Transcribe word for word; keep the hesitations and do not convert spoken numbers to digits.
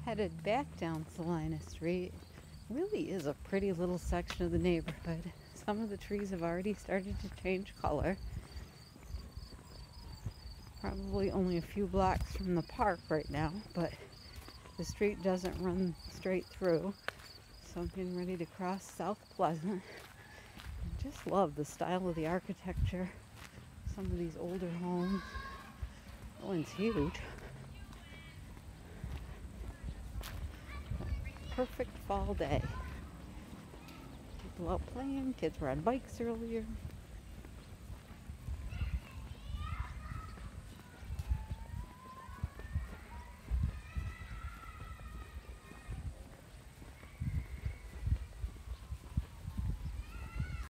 headed back down Salina Street. Really is a pretty little section of the neighborhood. Some of the trees have already started to change color. Probably only a few blocks from the park right now, but the street doesn't run straight through. So I'm getting ready to cross South Pleasant. I just love the style of the architecture. Some of these older homes. That one's huge. Perfect fall day. People out playing, kids were on bikes earlier.